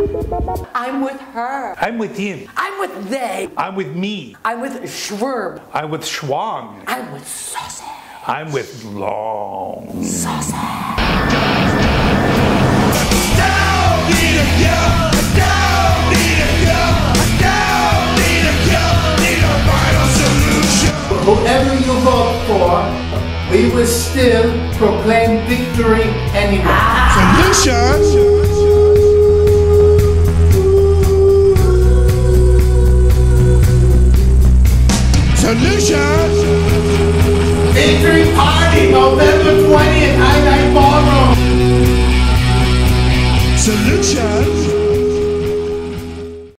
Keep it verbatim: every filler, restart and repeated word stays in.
I'm with her. I'm with him. I'm with they. I'm with me. I'm with Schwerb. I'm with Schwang. I'm with Sausage. I'm with Long. Sausage. Don't need a girl. Don't need a girl. Don't need a girl. Need a vital solution. Whoever you vote for, we will still proclaim victory anyway. Solution. Solution. Victory Party, November twentieth, Highline Ballroom. Solution.